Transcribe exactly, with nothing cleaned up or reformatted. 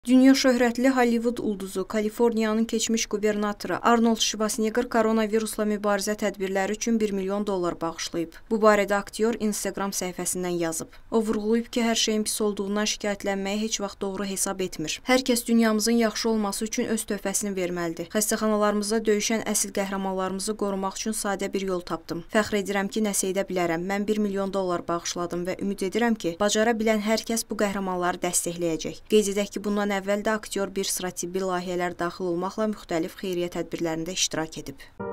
Dünya şöhrətli Hollywood ulduzu, Kaliforniyanın keçmiş qubernatoru Arnold Schwarzenegger koronavirusla mübarizə tədbirləri üçün bir milyon dollar bağışlayıb. Bu barədə aktyor Instagram səhifəsindən yazıb. O vurğulayıb ki, hər şeyin pis olduğundan şikayətlənməyi heç vaxt doğru hesab etmir. Hər kəs dünyamızın yaxşı olması üçün öz töhfəsini verməlidir. Xəstəxanalarımızda döyüşən əsl qəhrəmanlarımızı qorumaq üçün sadə bir yol tapdım. Fəxr edirəm ki, nəsə edə bilərəm. Mən bir milyon dollar bağışladım və ümid edirəm ki, bacara bilən hər kəs bu qəhrəmanları dəstəkləyəcək. Qeyd edək ki, bundan əvvəl də aktyor bir sıra tibbi layihələr daxil olmaqla müxtəlif xeyriyyə tədbirlərində iştirak edib.